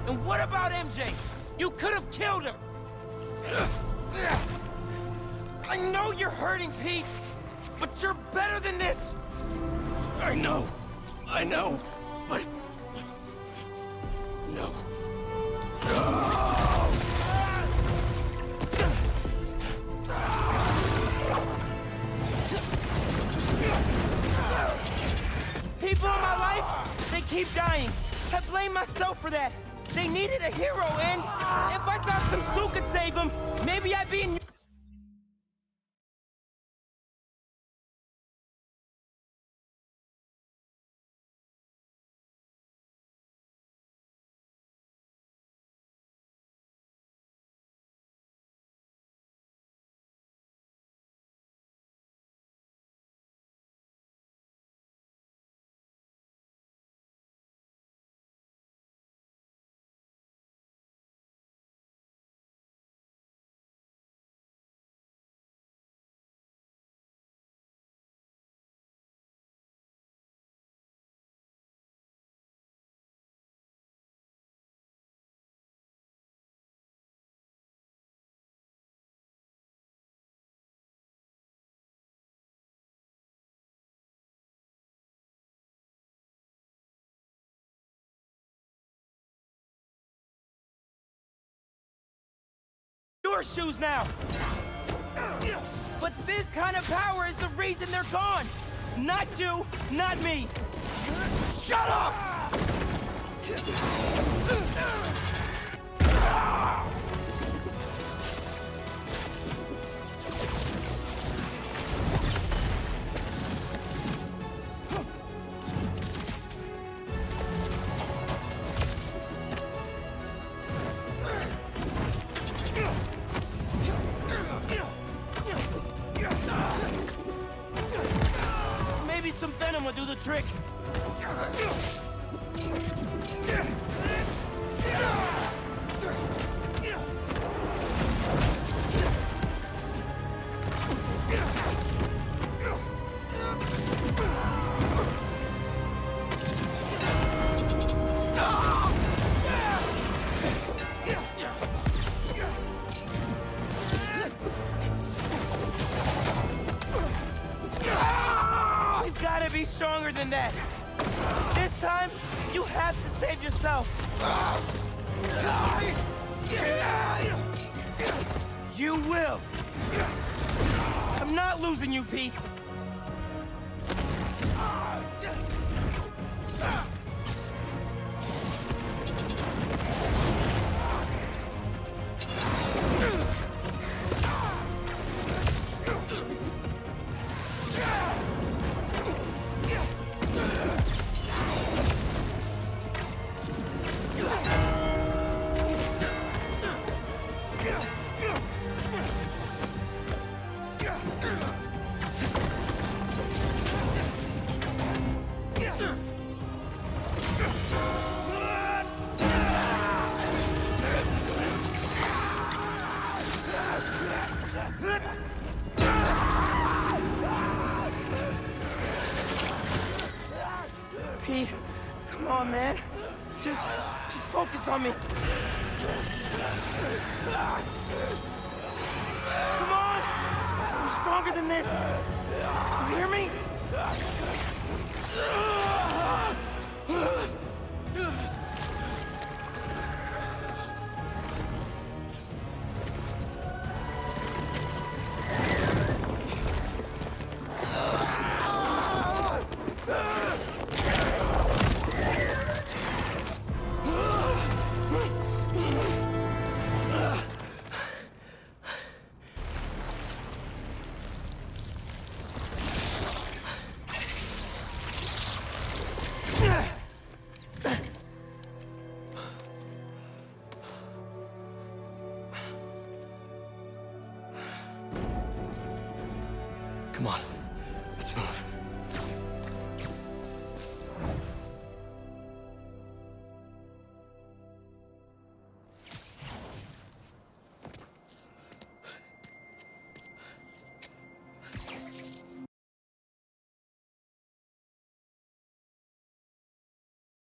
And what about MJ? You could have killed her! I know you're hurting, Pete, but you're better than this! I know, but... No. People in my life, they keep dying. I blame myself for that. They needed a hero, and if I thought some suit could save them, maybe I'd be in... your shoes now! But this kind of power is the reason they're gone! Not you, not me! Shut up! Maybe some venom will do the trick. Gotta be stronger than that. This time, you have to save yourself. You will. I'm not losing you, Pete. Pete, come on, man. Just focus on me. Come on! I'm stronger than this. You hear me? Come on, let's move.